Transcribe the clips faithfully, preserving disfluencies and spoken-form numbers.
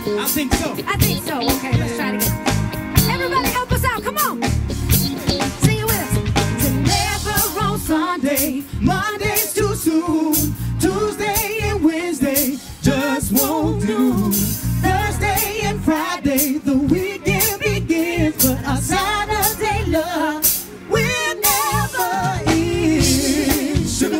I think so. I think so. Okay, let's try it again. Everybody help us out. Come on. Sing it with us. To never on Sunday. Monday's too soon. Tuesday and Wednesday just won't do. Thursday and Friday, the weekend begins. But our Saturday love will never end. Sugar.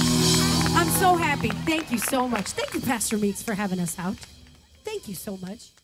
So happy. Thank you so much. Thank you, Pastor Meeks, for having us out. Thank you so much.